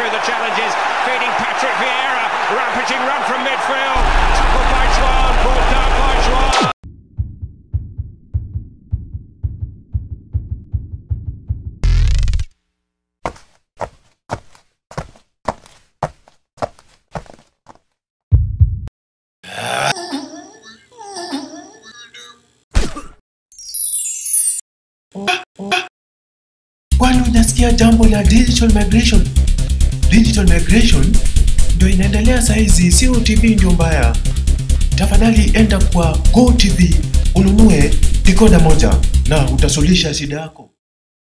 through the challenges, feeding Patrick Vieira, rampaging run from midfield, tackled by Chuan, brought down by Chuan. Kwani unasikia jambo la digital migration? Digital migration ndio inaendelea saizi, sio TV ndio mbaya. Tafadhali enda kwa gotv ununue decoder moja na utasuluhisha shida yako.